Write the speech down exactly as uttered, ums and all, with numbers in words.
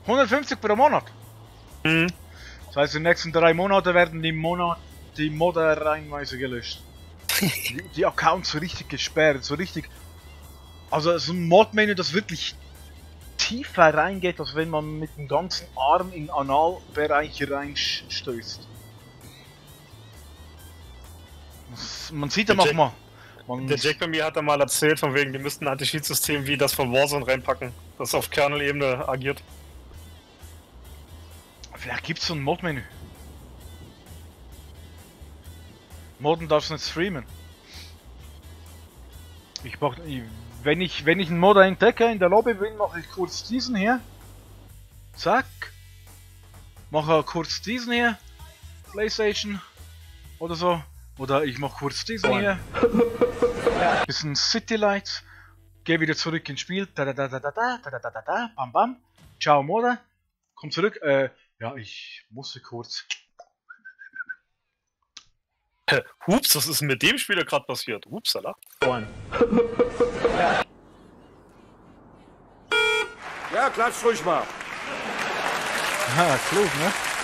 hundertfünfzig pro Monat. Mhm. Das heißt, in den nächsten drei Monaten werden die Monat die Modder reihenweise gelöscht. die, die Accounts so richtig gesperrt, so richtig. Also so ein Mod-Menü, das wirklich tiefer reingeht, als wenn man mit dem ganzen Arm in Analbereiche reinstößt. Das, man sieht ja Der manchmal. Man Der Jack bei mir hat da mal erzählt, von wegen, die müssten ein Anti-Cheat-System wie das von Warzone reinpacken, das auf Kernel-Ebene agiert. Vielleicht gibt es so ein Mod-Menü. Modden darfst du nicht streamen. Ich mach, wenn ich wenn ich einen Modder entdecke in der Lobby bin, mache ich kurz diesen hier. Zack. Mache kurz diesen hier. PlayStation. Oder so. Oder ich mache kurz diesen Boah. hier. Bisschen City Lights. Geh wieder zurück ins Spiel. Da da da da da da da da da da. Bam bam. Ciao Modder. Komm zurück. Äh, ja, ich musste kurz. Hä, Hups, was ist denn mit dem Spieler gerade passiert? Hupsala. Ja, klatsch ruhig mal. Ah, klug, ne?